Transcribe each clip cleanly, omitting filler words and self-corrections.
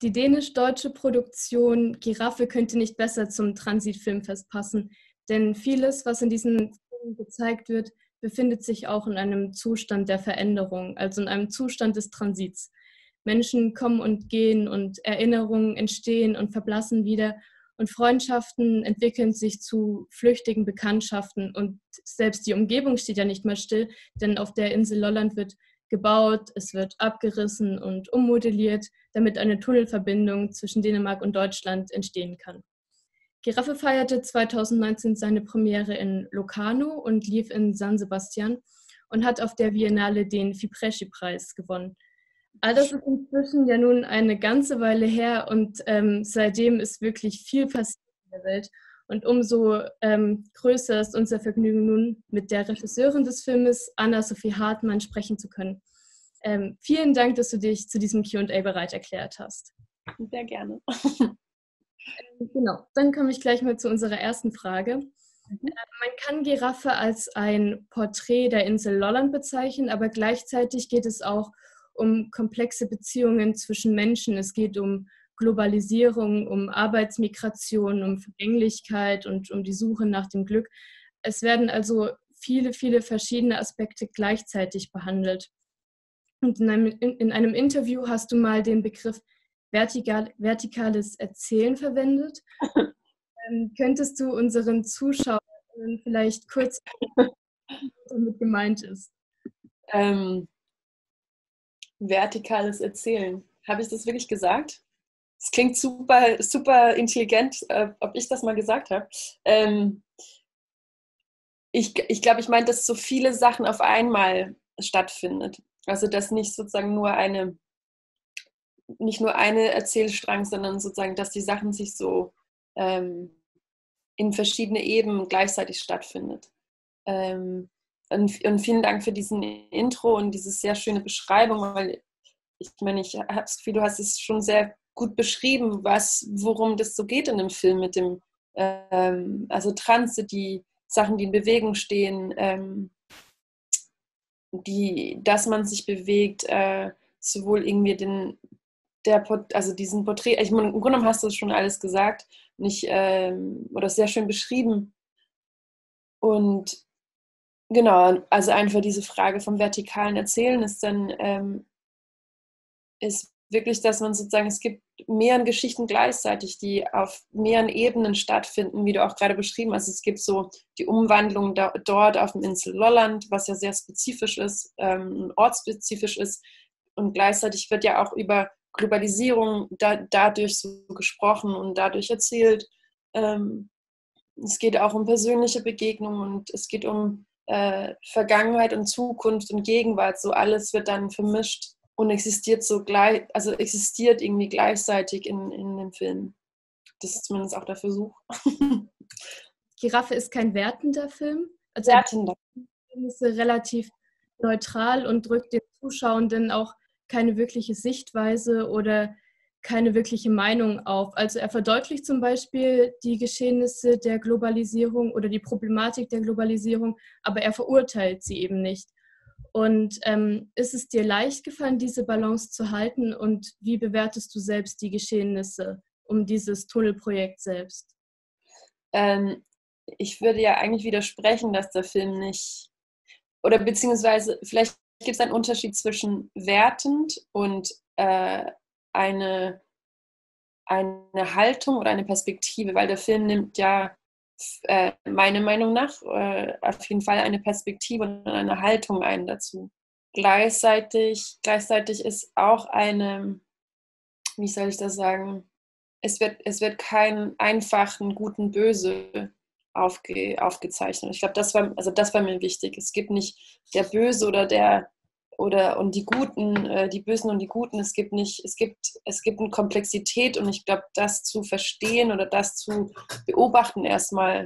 Die dänisch-deutsche Produktion Giraffe könnte nicht besser zum Transitfilmfest passen, denn vieles, was in diesen Filmen gezeigt wird, befindet sich auch in einem Zustand der Veränderung, also in einem Zustand des Transits. Menschen kommen und gehen und Erinnerungen entstehen und verblassen wieder und Freundschaften entwickeln sich zu flüchtigen Bekanntschaften und selbst die Umgebung steht ja nicht mehr still, denn auf der Insel Lolland wird gebaut, es wird abgerissen und ummodelliert, damit eine Tunnelverbindung zwischen Dänemark und Deutschland entstehen kann. Giraffe feierte 2019 seine Premiere in Locarno und lief in San Sebastian und hat auf der Biennale den Fipresci-Preis gewonnen. All das ist inzwischen ja nun eine ganze Weile her und seitdem ist wirklich viel passiert in der Welt. Und umso größer ist unser Vergnügen nun, mit der Regisseurin des Filmes, Anna-Sophie Hartmann, sprechen zu können. Vielen Dank, dass du dich zu diesem Q&A bereit erklärt hast. Sehr gerne. Genau, dann komme ich gleich mal zu unserer ersten Frage. Man kann Giraffe als ein Porträt der Insel Lolland bezeichnen, aber gleichzeitig geht es auch um komplexe Beziehungen zwischen Menschen. Es geht um Globalisierung, um Arbeitsmigration, um Vergänglichkeit und um die Suche nach dem Glück. Es werden also viele, viele verschiedene Aspekte gleichzeitig behandelt. Und in einem Interview hast du mal den Begriff vertikales Erzählen verwendet. Könntest du unseren Zuschauern vielleicht kurz was damit gemeint ist? Vertikales Erzählen. Habe ich das wirklich gesagt? Es klingt super, super intelligent, ob ich das mal gesagt habe. Ich glaube, ich meine, dass so viele Sachen auf einmal stattfindet. Also dass nicht sozusagen nicht nur eine Erzählstrang, sondern sozusagen, dass die Sachen sich so in verschiedene Ebenen gleichzeitig stattfindet. Und vielen Dank für diesen Intro und diese sehr schöne Beschreibung, weil ich meine, ich habe das Gefühl, du hast es schon sehr gut beschrieben, worum das so geht in dem Film mit dem, also Transe, die Sachen, die in Bewegung stehen, dass man sich bewegt, sowohl irgendwie diesen Porträt, ich meine, im Grunde genommen hast du es schon alles gesagt oder sehr schön beschrieben. Und genau, also einfach diese Frage vom vertikalen Erzählen ist dann ist wirklich, dass man sozusagen, es gibt mehrere Geschichten gleichzeitig, die auf mehreren Ebenen stattfinden, wie du auch gerade beschrieben hast. Es gibt so die Umwandlung dort auf dem Insel Lolland, was ja sehr spezifisch ist, ortsspezifisch ist. Und gleichzeitig wird ja auch über Globalisierung dadurch so gesprochen und dadurch erzählt. Es geht auch um persönliche Begegnungen und es geht um Vergangenheit und Zukunft und Gegenwart. So alles wird dann vermischt und existiert irgendwie gleichzeitig in dem Film. Das ist zumindest auch der Versuch. Giraffe ist kein wertender Film. Also der Film ist relativ neutral und drückt den Zuschauenden auch keine wirkliche Sichtweise oder keine wirkliche Meinung auf. Also er verdeutlicht zum Beispiel die Geschehnisse der Globalisierung oder die Problematik der Globalisierung, aber er verurteilt sie eben nicht. Und ist es dir leicht gefallen, diese Balance zu halten und wie bewertest du selbst die Geschehnisse um dieses Tunnelprojekt selbst? Ich würde ja eigentlich widersprechen, dass der Film nicht, oder beziehungsweise vielleicht gibt es einen Unterschied zwischen wertend und eine Haltung oder eine Perspektive, weil der Film nimmt ja meiner Meinung nach auf jeden Fall eine Perspektive und eine Haltung ein dazu. Gleichzeitig ist auch wie soll ich das sagen, es wird kein einfachen guten Böse aufgezeichnet. Ich glaube, das war mir wichtig. Es gibt nicht der Böse und die Guten, die Bösen und die Guten. Es gibt eine Komplexität und ich glaube, das zu verstehen oder das zu beobachten erstmal,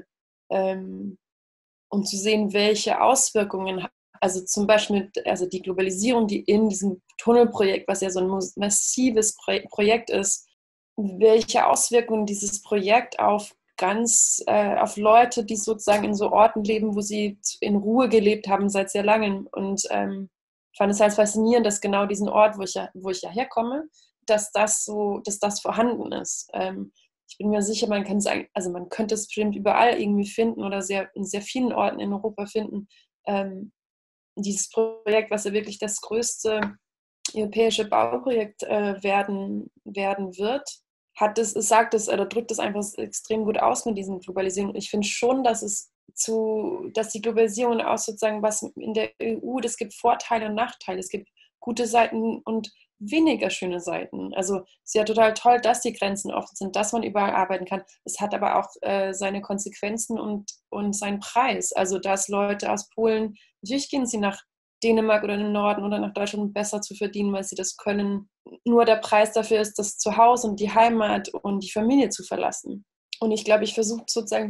um zu sehen, welche Auswirkungen, also zum Beispiel, also die Globalisierung, die in diesem Tunnelprojekt, was ja so ein massives Projekt ist, welche Auswirkungen dieses Projekt auf Leute, die sozusagen in so Orten leben, wo sie in Ruhe gelebt haben seit sehr langem. Und ich fand es halt faszinierend, dass genau diesen Ort, wo ich ja herkomme, dass das vorhanden ist. Ich bin mir sicher, man könnte es bestimmt überall irgendwie finden oder in sehr vielen Orten in Europa finden. Dieses Projekt, was ja wirklich das größte europäische Bauprojekt werden wird, drückt es einfach extrem gut aus mit diesen Globalisierungen. Ich finde schon, dass die Globalisierung auch sozusagen, was in der EU, es gibt Vorteile und Nachteile, es gibt gute Seiten und weniger schöne Seiten. Also es ist ja total toll, dass die Grenzen offen sind, dass man überall arbeiten kann. Es hat aber auch seine Konsequenzen und seinen Preis. Also dass Leute aus Polen, natürlich gehen sie nach Dänemark oder in den Norden oder nach Deutschland, um besser zu verdienen, weil sie das können. Nur der Preis dafür ist, das Zuhause und die Heimat und die Familie zu verlassen. Und ich glaube, ich versuche sozusagen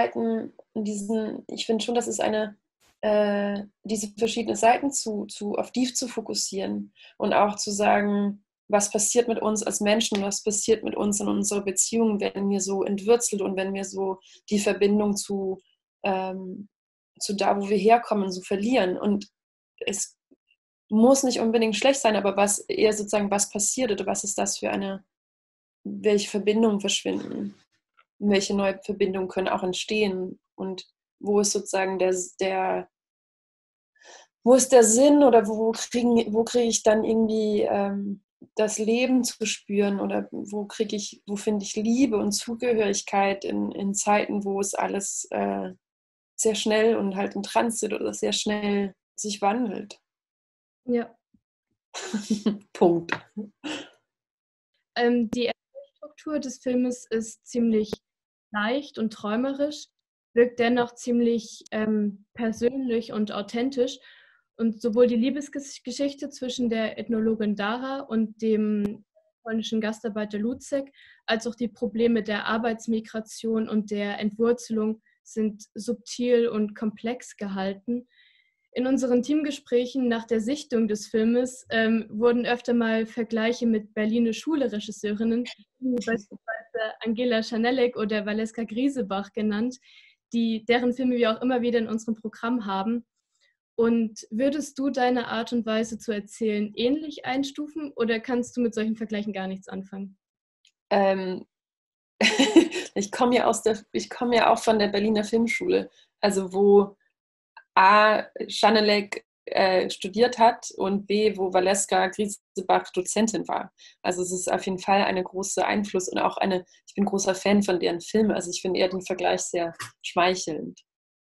ich finde schon, dass es diese verschiedenen Seiten auf die zu fokussieren und auch zu sagen, was passiert mit uns als Menschen, was passiert mit uns in unserer Beziehung, wenn wir so entwurzelt und wenn wir so die Verbindung zu da, wo wir herkommen, so verlieren. Und es muss nicht unbedingt schlecht sein, aber was passiert oder was ist das für welche Verbindungen verschwinden, welche neue Verbindungen können auch entstehen und wo ist sozusagen wo ist der Sinn oder wo kriege ich dann irgendwie das Leben zu spüren oder wo finde ich Liebe und Zugehörigkeit in Zeiten, wo es alles sehr schnell und halt im Transit oder sehr schnell sich wandelt. Ja. Punkt. Die Struktur des Filmes ist ziemlich leicht und träumerisch, wirkt dennoch ziemlich persönlich und authentisch. Und sowohl die Liebesgeschichte zwischen der Ethnologin Dara und dem polnischen Gastarbeiter Lucek, als auch die Probleme der Arbeitsmigration und der Entwurzelung sind subtil und komplex gehalten. In unseren Teamgesprächen nach der Sichtung des Filmes wurden öfter mal Vergleiche mit Berliner Schule-Regisseurinnen, wie beispielsweise Angela Schanelek oder Valeska Griesebach genannt, deren Filme wir auch immer wieder in unserem Programm haben. Und würdest du deine Art und Weise zu erzählen ähnlich einstufen oder kannst du mit solchen Vergleichen gar nichts anfangen? Ich komme ja auch von der Berliner Filmschule, also wo A. Schanelek studiert hat und B. wo Valeska Griesebach Dozentin war. Also es ist auf jeden Fall eine große Einfluss und auch ich bin großer Fan von deren Filmen, also ich finde eher den Vergleich sehr schmeichelnd.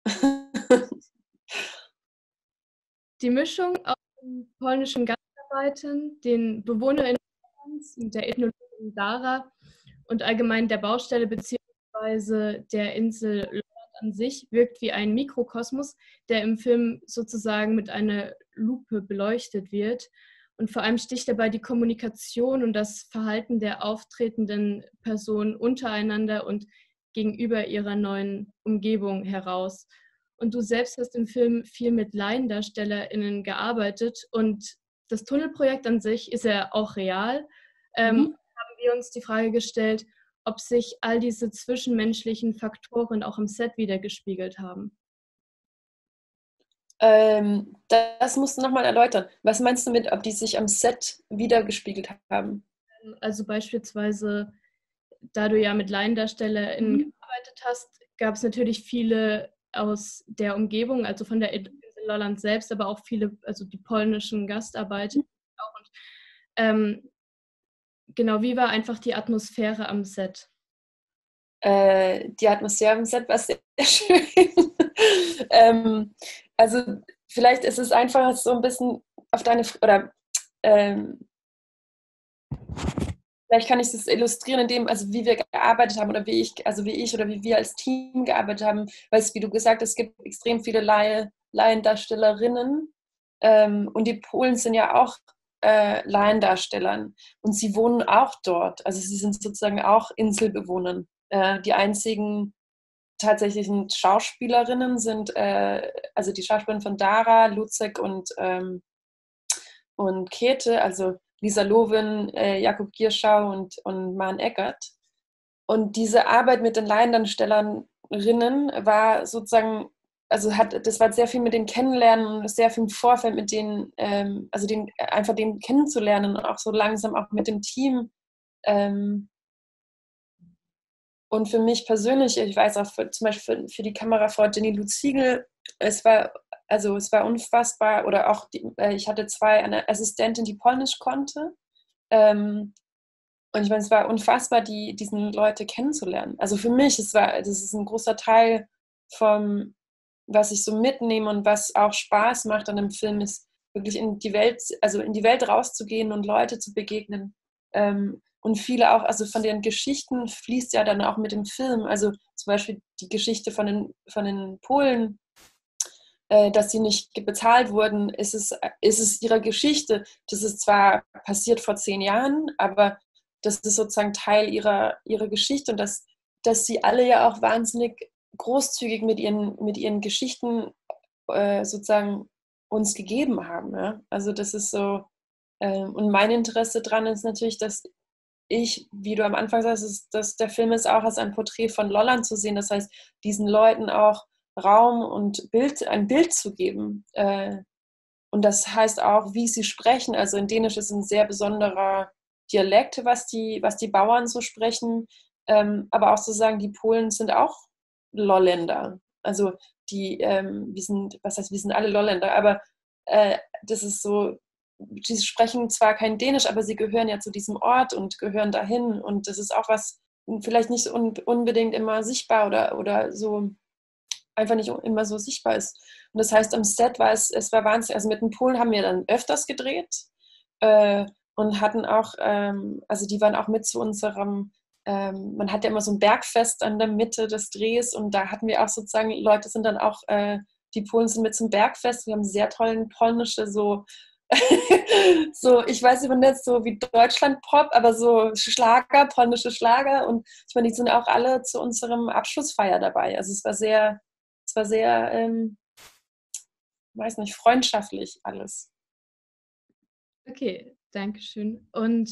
Die Mischung aus den polnischen Gastarbeitern, den BewohnerInnen der Ethnologin Dara und allgemein der Baustelle bzw. der Insel Lolland an sich wirkt wie ein Mikrokosmos, der im Film sozusagen mit einer Lupe beleuchtet wird. Und vor allem sticht dabei die Kommunikation und das Verhalten der auftretenden Personen untereinander und gegenüber ihrer neuen Umgebung heraus. Und du selbst hast im Film viel mit LaiendarstellerInnen gearbeitet und das Tunnelprojekt an sich ist ja auch real. Haben wir uns die Frage gestellt, ob sich all diese zwischenmenschlichen Faktoren auch im Set wiedergespiegelt haben. Das musst du nochmal erläutern. Was meinst du mit, ob die sich am Set wiedergespiegelt haben? Also beispielsweise, da du ja mit LaiendarstellerInnen gearbeitet hast, gab es natürlich viele aus der Umgebung, also von der Insel Lolland selbst, aber auch viele, also die polnischen Gastarbeiter. Und, genau, wie war einfach die Atmosphäre am Set? Die Atmosphäre am Set war sehr, sehr schön. Also vielleicht ist es einfach so ein bisschen auf vielleicht kann ich das illustrieren, also wie wir gearbeitet haben oder wie wir als Team gearbeitet haben, weil es, wie du gesagt hast, es gibt extrem viele Laiendarstellerinnen und die Polen sind ja auch Laiendarstellern und sie wohnen auch dort, also sie sind sozusagen auch Inselbewohner. Die einzigen tatsächlichen Schauspielerinnen sind also die Schauspielerin von Dara, Lucek und Käthe, also Lisa Loven, Jakub Gierschau und Maren Eckert. Und diese Arbeit mit den Laiendarstellerinnen war sozusagen das war sehr viel mit den Kennenlernen und sehr viel im Vorfeld mit denen, einfach den kennenzulernen und auch so langsam auch mit dem Team. Und für mich persönlich, ich weiß auch zum Beispiel für die Kamerafrau Jenny Luziegel, es war unfassbar, oder auch ich hatte eine Assistentin, die Polnisch konnte. Und ich meine, es war unfassbar, diesen Leute kennenzulernen. Also für mich, das ist ein großer Teil vom, was ich so mitnehme und was auch Spaß macht an einem Film, ist wirklich in die Welt rauszugehen und Leute zu begegnen. Und viele auch, also von den Geschichten fließt ja dann auch mit dem Film. Also zum Beispiel die Geschichte von den Polen, dass sie nicht bezahlt wurden, ist es ihre Geschichte. Das ist zwar passiert vor 10 Jahren, aber das ist sozusagen Teil ihrer Geschichte, und dass sie alle ja auch wahnsinnig großzügig mit ihren Geschichten sozusagen uns gegeben haben. Ja? Also das ist so, und mein Interesse daran ist natürlich, dass wie du am Anfang sagst, dass der Film ist auch als ein Porträt von Lolland zu sehen. Das heißt, diesen Leuten auch Raum und ein Bild zu geben. Und das heißt auch, wie sie sprechen. Also in Dänisch ist ein sehr besonderer Dialekt, was die Bauern so sprechen. Aber auch zu sagen, die Polen sind auch Lolländer. Also wir sind alle Lolländer, aber das ist so, sie sprechen zwar kein Dänisch, aber sie gehören ja zu diesem Ort und gehören dahin. Und das ist auch was vielleicht nicht unbedingt immer sichtbar oder so einfach nicht immer so sichtbar ist. Und das heißt, am Set war es war wahnsinnig. Also mit den Polen haben wir dann öfters gedreht und hatten auch, also die waren auch mit zu unserem, man hat ja immer so ein Bergfest an der Mitte des Drehs, und da hatten wir auch sozusagen, Leute sind dann auch, die Polen sind mit zum Bergfest, wir haben sehr tollen polnische so so, ich weiß immer nicht, so wie Deutschland-Pop, aber so Schlager, polnische Schlager, und ich meine, die sind auch alle zu unserem Abschlussfeier dabei. Also es war sehr, weiß nicht, freundschaftlich alles. Okay, danke schön. Und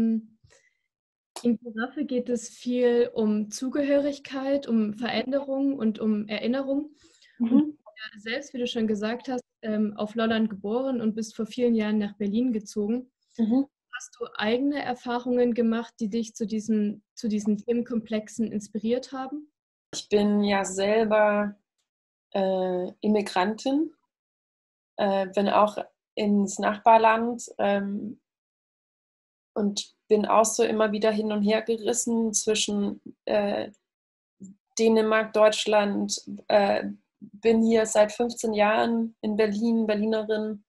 in Giraffe geht es viel um Zugehörigkeit, um Veränderung und um Erinnerung. Und du ja selbst, wie du schon gesagt hast, auf Lolland geboren und bist vor vielen Jahren nach Berlin gezogen. Hast du eigene Erfahrungen gemacht, die dich zu diesen Themenkomplexen inspiriert haben? Ich bin ja selber Immigrantin, bin auch ins Nachbarland und bin auch so immer wieder hin und her gerissen zwischen Dänemark, Deutschland, bin hier seit 15 Jahren in Berlin, Berlinerin,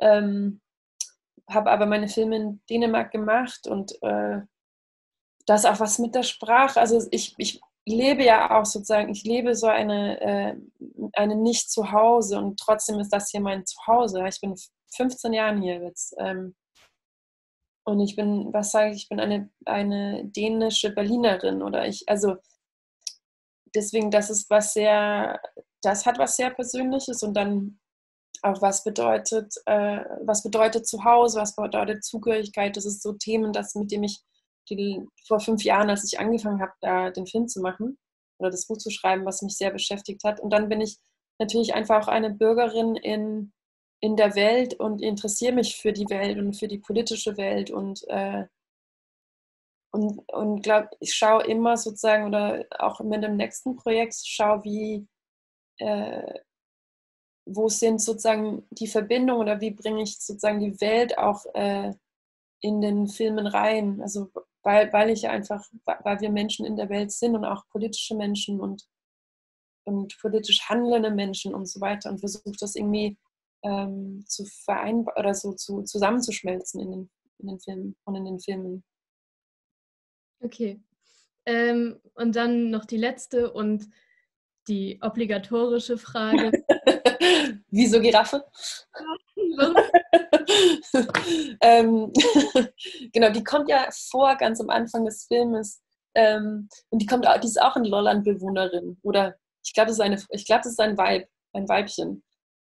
habe aber meine Filme in Dänemark gemacht, und das ist auch was mit der Sprache. Also ich lebe ja auch sozusagen, ich lebe so eine Nicht-Zuhause, und trotzdem ist das hier mein Zuhause. Ich bin 15 Jahre hier jetzt. Und ich bin, ich bin eine dänische Berlinerin, also deswegen, das hat was sehr Persönliches, und dann auch was bedeutet Zuhause, was bedeutet Zugehörigkeit. Das ist so Themen, mit dem ich vor 5 Jahren, als ich angefangen habe, da den Film zu machen oder das Buch zu schreiben, was mich sehr beschäftigt hat. Und dann bin ich natürlich einfach auch eine Bürgerin in der Welt und interessiere mich für die Welt und für die politische Welt, und glaube, ich schaue immer sozusagen, oder auch mit dem nächsten Projekt schaue, wo sind sozusagen die Verbindungen, oder wie bringe ich sozusagen die Welt auch in den Filmen rein. Also weil wir Menschen in der Welt sind und auch politische Menschen und politisch handelnde Menschen und so weiter, und versuche das irgendwie zu vereinbaren oder so zusammenzuschmelzen in den Filmen und in den Filmen. Okay. Und dann noch die letzte und die obligatorische Frage. Wieso Giraffe? Genau, die kommt ja vor ganz am Anfang des Filmes. Und die ist auch eine Lolland-Bewohnerin. Oder ich glaube, das ist ein Weibchen.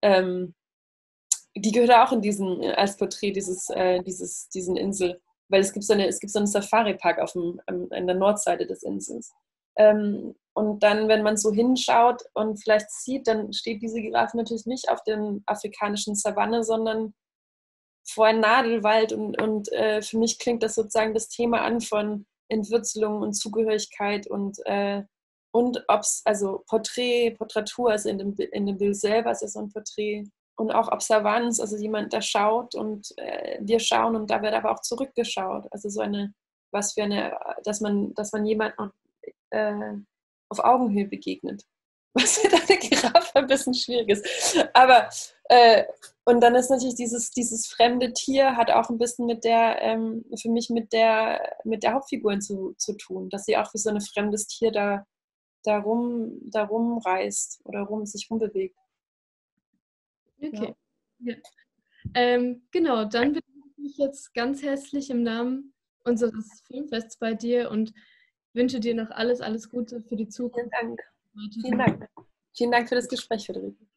Die gehört auch in als Porträt diesen Insel. Weil es gibt so einen Safari-Park an der Nordseite des Insels. Und Und dann, wenn man so hinschaut und vielleicht sieht, dann steht diese Giraffe natürlich nicht auf der afrikanischen Savanne, sondern vor einem Nadelwald. Und für mich klingt das sozusagen das Thema an von Entwurzelung und Zugehörigkeit und ob es, also Porträtur, also in dem Bild selber ist es so ein Porträt. Und auch Observanz, also jemand, der schaut und wir schauen und da wird aber auch zurückgeschaut. Also so eine, dass man jemandem auf Augenhöhe begegnet. Was mit einer Giraffe ein bisschen schwierig ist. Aber und dann ist natürlich dieses fremde Tier hat auch ein bisschen für mich mit der Hauptfigur zu tun, dass sie auch wie so ein fremdes Tier da rumreist oder sich rumbewegt. Okay. Ja. Genau, dann bedanke ich mich jetzt ganz herzlich im Namen unseres Filmfests bei dir und wünsche dir noch alles Gute für die Zukunft. Vielen Dank. Vielen Dank. Vielen Dank für das Gespräch, Friederike.